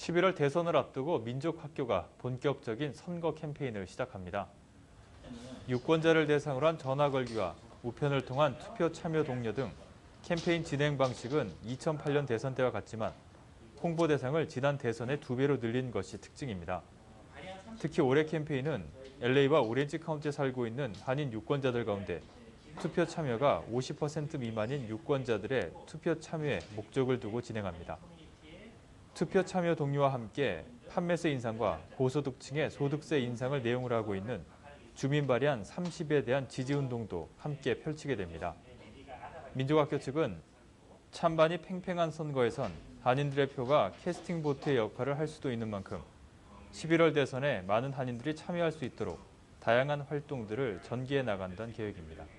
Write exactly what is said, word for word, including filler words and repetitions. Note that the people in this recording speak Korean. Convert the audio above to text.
십일월 대선을 앞두고 민족학교가 본격적인 선거 캠페인을 시작합니다. 유권자를 대상으로 한 전화 걸기와 우편을 통한 투표 참여 독려 등 캠페인 진행 방식은 이천팔 년 대선 때와 같지만 홍보 대상을 지난 대선의 두 배로 늘린 것이 특징입니다. 특히 올해 캠페인은 엘에이와 오렌지 카운티에 살고 있는 한인 유권자들 가운데 투표 참여가 오십 퍼센트 미만인 유권자들의 투표 참여에 목적을 두고 진행합니다. 투표 참여 동료와 함께 판매세 인상과 고소득층의 소득세 인상을 내용으로 하고 있는 주민 발의안 삼십에 대한 지지운동도 함께 펼치게 됩니다. 민족학교 측은 찬반이 팽팽한 선거에선 한인들의 표가 캐스팅 보트의 역할을 할 수도 있는 만큼 십일월 대선에 많은 한인들이 참여할 수 있도록 다양한 활동들을 전개해 나간다는 계획입니다.